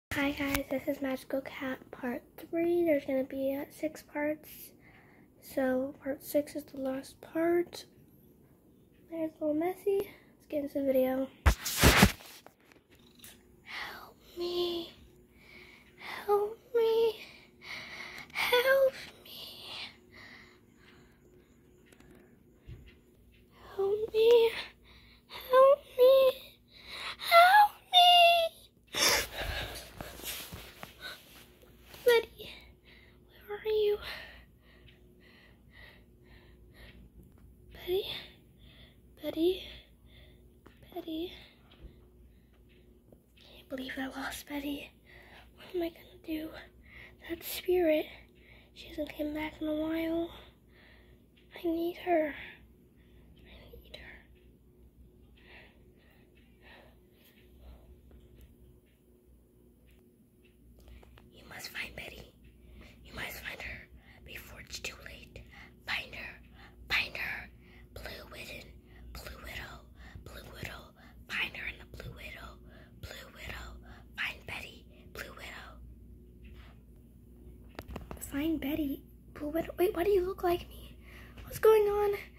Hi guys, this is Magical Cat Part 3. There's going to be 6 parts. So part 6 is the last part. There's a little messy. Let's get into the video. Help me. Help me. Help me. Help me. Help me. Help me. Betty, where are you? Betty? Betty? Betty? I can't believe I lost Betty. What am I gonna do? That spirit, she hasn't come back in a while. I need her. I need her. You must find Betty. You must find her before it's too late. Find her. Find her. Blue Widow. Blue Widow. Find her in the Blue Widow. Blue Widow. Find Betty. Blue Widow. Find Betty. Blue Widow. Wait, why do you look like me? What's going on?